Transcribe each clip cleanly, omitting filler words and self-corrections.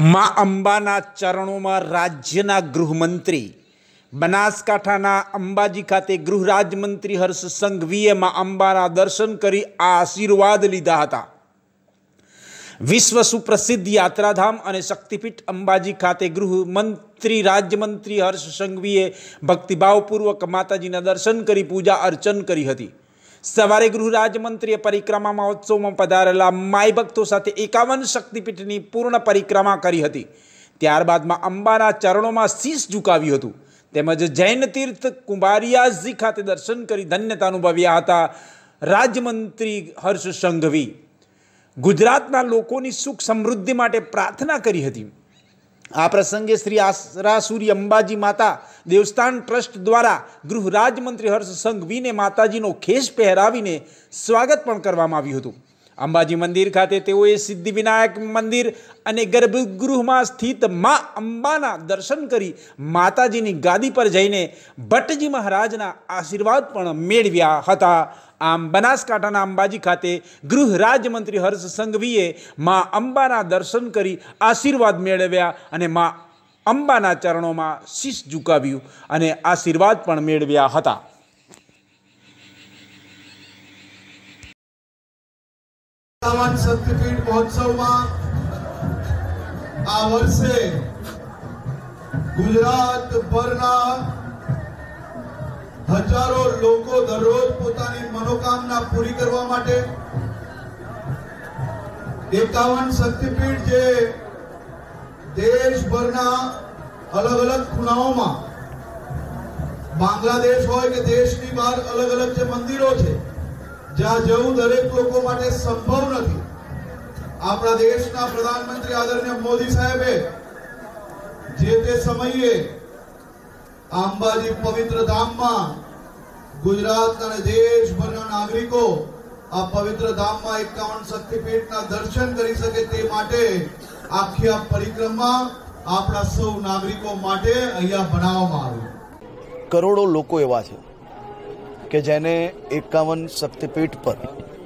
मां अंबाना चरणों में राज्यना गृहमंत्री बनासकांठाना अंबाजी खाते गृह राज्यमंत्री हर्ष संघवीए मां अंबाना दर्शन करी आशीर्वाद लीधा हता। विश्व सुप्रसिद्ध यात्राधाम और शक्तिपीठ अंबाजी खाते गृहमंत्री राज्यमंत्री हर्ष संघवीए भक्तिभावपूर्वक माताजीना दर्शन करी पूजा अर्चन करी हती। सवारे गृह राज्यमंत्रीए परिक्रमा महोत्सव में पधारेला माई भक्तों साथे 51 शक्तिपीठनी पूर्ण परिक्रमा करी हती। त्यारबाद मां अंबाना चरणों में शीश झुकाव्युं हतुं तेमज जैन तीर्थ कुंभारियासजी खाते दर्शन करी धन्यता अनुभव्या हता। राज्यमंत्री हर्ष संघवी गुजरातना लोकोनी सुख समृद्धि माटे प्रार्थना करी हती। आ प्रसंगे श्री आसरासुरी अंबाजी माता देवस्थान ट्रस्ट द्वारा गृह राज्यमंत्री हर्ष संघवीने माताजीनो खेस पहेरावीने स्वागत पण करवामां आव्युं हतुं। अंबाजी मंदिर खाते तेओए सिद्धिविनायक मंदिर अने गर्भगृहमां स्थित मां अंबाना दर्शन करी माताजीनी गादी पर जईने भट्टजी महाराजना आशीर्वाद पण मेळव्या हता। आम बनासकांठाना अंबाजी खाते गृह राज्यमंत्री हर्ष संघवीए मां अंबाना दर्शन करी आशीर्वाद मेळव्या अने मां अंबाना चरणों में शीश झुकाव्युं अने आशीर्वाद पण मेळव्या हता। शक्तिपीठ महोत्सव में आ वर्षे गुजरात भरना हजारों लोको दररोज पोतानी मनोकामना पूरी करवा माटे 51 शक्तिपीठ जे देशभरना अलग अलग खूणाओं में बांग्लादेश होय के देशनी बहार अलग अलग जे मंदिरों छे ज्यां जवुं दरेक लोको माटे संभव नथी। आपणा देशना प्रधानमंत्री आदरणीय मोदी साहेबे जे ते समये अंबाजी पवित्र धाम में गुजरात और देशभरना नागरिकों आ पवित्र धाम में 51 शक्तिपीठना दर्शन करी सके ते माटे आखी आ परिक्रमा आपणा सौ नागरिकों माटे अहींया बनाववामां आवी। करोड़ों लोको एवा छे के जेने 51 शक्तिपीठ पर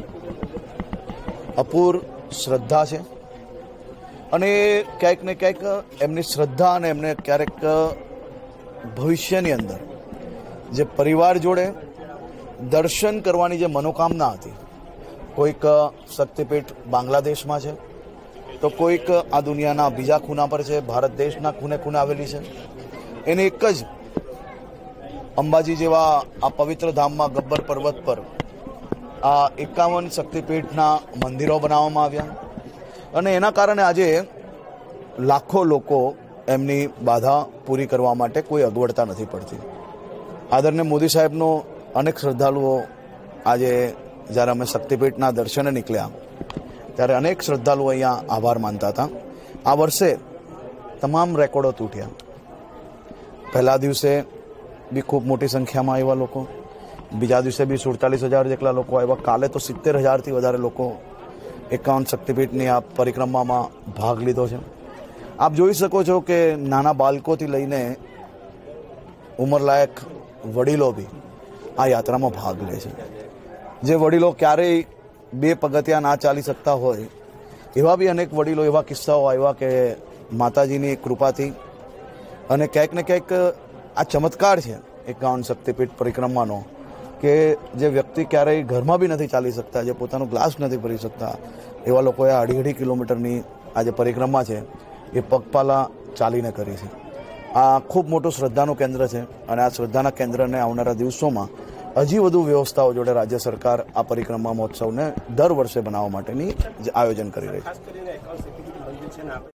अपूर श्रद्धा छे अने क्यांक ने क्यांक एमनी श्रद्धा अने एमने क्यारेक भविष्यनी अंदर जे परिवार जोड़े दर्शन करवानी जे मनोकामना हती, कोईक शक्तिपीठ बांग्लादेश में छे तो कोईक आ दुनियाना बीजा खूना पर छे, भारत देशना खूने खूने आवेली छे। एने एक ज अंबाजी जेवा आ पवित्र धाम में गब्बर पर्वत पर आ 51 शक्तिपीठना मंदिरों बनाववामां आव्या अने एना कारणे आजे लाखों लोको एमनी बाधा पूरी करवा माटे कोई अगवड़ता नहीं पड़ती। आदरणीय मोदी साहेबनो अनेक श्रद्धालुओ आजे ज्यारे अमे शक्तिपीठना दर्शने निकळ्या त्यारे अनेक श्रद्धालुओ अहींया आभार मानता था। आ वर्षे तमाम रेकॉर्डो तूट्या। पहला दिवसे भी खूब मोटी संख्या में आव्या लोको, बीजा दिवसे भी 47,000 जेटला लोको आव्या, काले तो 70,000 थी वधारे लोको 51 शक्तिपीठनी आ परिक्रमा में भाग लीधो छे। आप जोई सको छो कि नाना बाळकोथी लईने उमरलायक वडीलो भी आ यात्रा में भाग ले छे। जे वडीलो क्यारेय 2 पगथिया ना चाली सकता होय एवा भी अनेक वडीलो एवा किस्साओ आव्या के माताजीनी कृपाथी अने क्यांक ने क्यांक आ चमत्कार छे 51 शक्तिपीठ परिक्रमानो के जे व्यक्ति क्यारेय घरमां भी नहीं चाली सकता, जे पोतानो ग्लास नहीं भरी सकता एवा लोकोए 2.5 किलोमीटरनी आ जे परिक्रमा छे ये पगपाला चालीने करी छे। आ खूब मोटું શ્રદ્ધાનું કેન્દ્ર છે અને આ શ્રદ્ધાના કેન્દ્રને આવનારા દિવસોમાં હજી વધુ વ્યવસ્થાઓ જોડે રાજ્ય સરકાર આ પરિક્રમા મહોત્સવને દર વર્ષે બનાવવા માટેની આયોજન કરી રહી છે।